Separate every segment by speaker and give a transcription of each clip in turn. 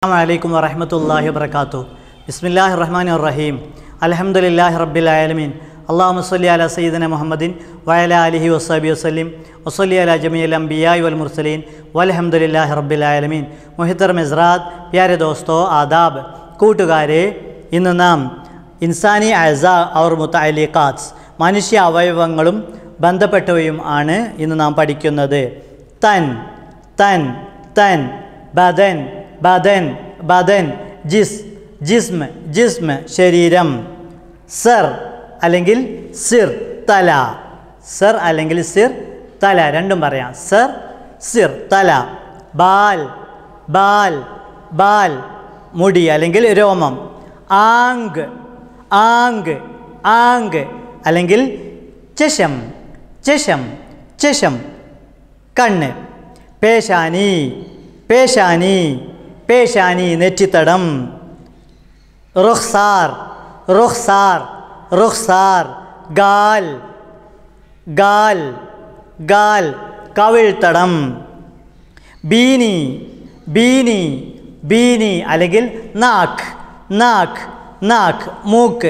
Speaker 1: Assalamualaikum warahmatullahi wabarakatuh. Bismillahirrahmanirrahim. Alhamdulillahi rabbil alamin. Allahumma salli ala sayyidina Muhammadin wa ala alihi wa sahbihi wasallim. Wa salli ala jami'il anbiya'i wal mursalin. Walhamdulillahi rabbil alamin. Muhtaram Hazrat, प्यारे दोस्तों, आदाब, കൂട്ടുകാരെ, ഇന്ന് നാം ഇൻസാനി അഅ്സാ our മുതഅല്ലിഖാത്ത്, മനുഷ്യ അവയവങ്ങളും ബന്ധപ്പെട്ടവയും ആണ് ഇന്ന് നാം പഠിക്കുന്നത്. തൻ തൻ തൻ, ബദൻ ബദൻ ബദൻ, ജിസ്മ ജിസ്മ ശരീരം, സർ അല്ലെങ്കിൽ സിർ തല, സർ അല്ലെങ്കിൽ സിർ തല രണ്ടും പറയാം. സർ സിർ തല. ബാൽ ബാൽ ബാൽ മുടി അല്ലെങ്കിൽ രോമം. ആങ്ക് ആങ്ക് ആങ്ക് അല്ലെങ്കിൽ ചഷം ചഷം ചഷം കണ്ണ്. പേശാനി പേശാനി പേശാനി നെറ്റിത്തടം. റുഖ്സാർ റുഖ്സാർ റുഖ്സാർ ഗാൽ ഗാൽ ഗാൽ കവിൾത്തടം. ബീനി ബീനി ബീനി അല്ലെങ്കിൽ നാക്ക് നാക്ക് നാക്ക് മൂക്ക്.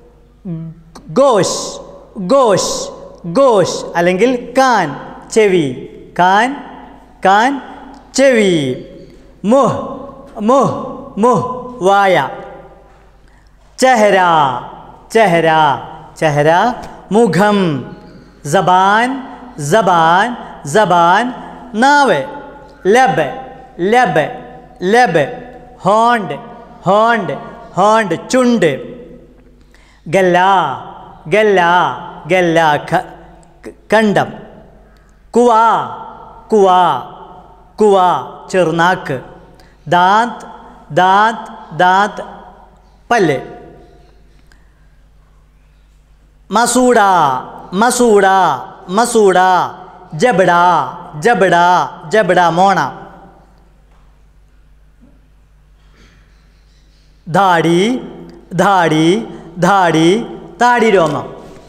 Speaker 1: ഗോഷ് ഗോഷ് ഗോഷ് അല്ലെങ്കിൽ കാൻ ചെവി കാൻ കാൻ ചെവി. മുഹ് മുഹ് മുഹ് വായ. ചെഹര ചെഹര ചെഹര മുഖം. ജബാൻ ജബാൻ ജബാൻ നാവ്. ലബ് ലബ് ലബ് ഹോണ്ട് ഹോണ്ട് ഹോണ്ട് ചുണ്ട്. ഗല്ല ഗല്ല ഗല്ല കണ്ടം. കുവ കുവ കുവ ചെറുനാക്ക്. ദാന്ത് ദാന്ത് ദാന്ത് പല്ല്. മസൂട മസൂട മസൂട ജബട ജബട ജബട മോണ. ധാടി ധാടി ധാടി താടി രോമം.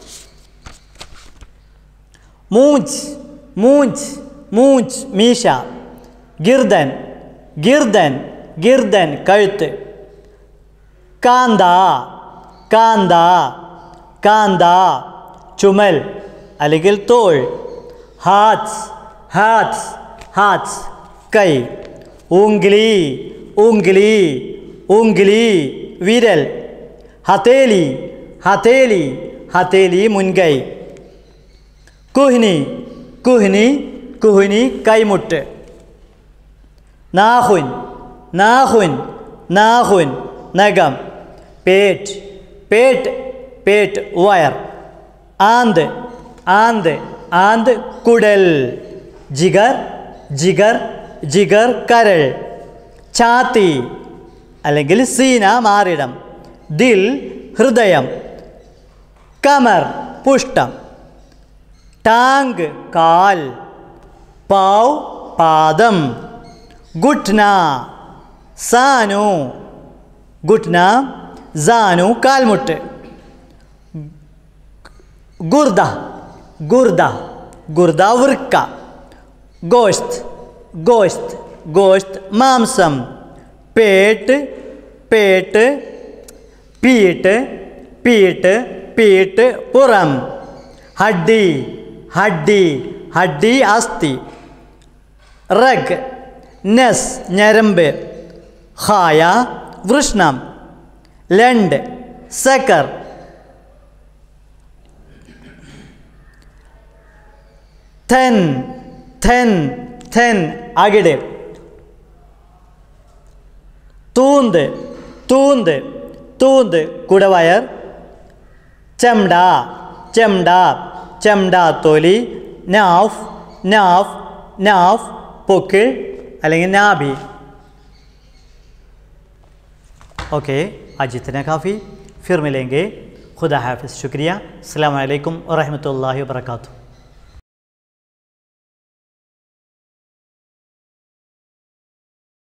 Speaker 1: മൂഞ്ച് മൂഞ്ച് മൂഞ്ച് മീശ. ഗിർദൻ ഗിർദൻ ഗിർദൻ കഴുത്ത്. കാന്ത കാന്ത കാന്ത ചുമൽ അല്ലെങ്കിൽ തോൾ. ഹാത്സ് ഹാത്സ് ഹാത്സ് കൈ. ഊംഗ്ലി ഊംഗ്ലി ഊംഗ്ലി വിരൽ. ഹതേലി ഹതേലി ഹതേലി മുൻകൈ. കുഹ്നി കുഹ്നി കുഹ്നി കൈമുട്ട്. നാഹുൻ നാഹുൻ നാഹുൻ നഖം. പേറ്റ് പേറ്റ് പേറ്റ് വയർ. ആന്ത് ആന്ത് ആന്ത് കുടൽ. ജിഗർ ജിഗർ ജിഗർ കരൾ. ഛാത്തി അല്ലെങ്കിൽ സീന മാറിടം. ദിൽ ഹൃദയം. കമർ പുഷ്ടം. ടാങ്ക് കാൽ. പാവ് പാദം. ഗുട്ന സാനു ഗുട്ന സാനു കാൽമുട്ട്. ഗുർദ ഗുർദ ഗുർദ വൃക്ക. ഗോഷ്ത് ഗോഷ്ത് ഗോഷ്ത് മാംസം. പേട്ട് പേട്ട് പീട്ട് പീട്ട് പീട്ട് പുറം. ഹഡ്ഡി ഹഡ്ഡി ഹഡ്ഡി അസ്ഥി. റഗ് നെസ് ഞരമ്പ്. ഹായ വൃഷ്ണം. ലണ്ട് സക്കർ. തെൻ തെൻ തെൻ അകിട്. തൂന്ത് തൂന്ത് തൂന്ത് കുടവയർ. ചെംഡ ചെംഡ ചെംഡ തൊലി. നാഫ് നാഫ് നാഫ് പൊക്കിൾ അല്ലെങ്കിൽ നാഭി. ओके, आज इतना काफ़ी. फिर मिलेंगे. खुदा हाफिज़. शुक्रिया. अस्सलामु अलैकुम व रहमतुल्लाहि व बरकातुहू.